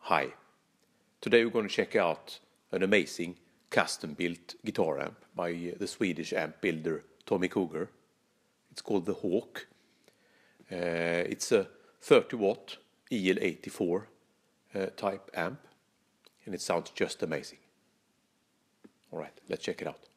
Hi. Today we're going to check out an amazing custom-built guitar amp by the Swedish amp builder Tommy Cougar. It's called the Hawk. It's a 30-watt EL84 type amp, and it sounds just amazing. Alright, let's check it out.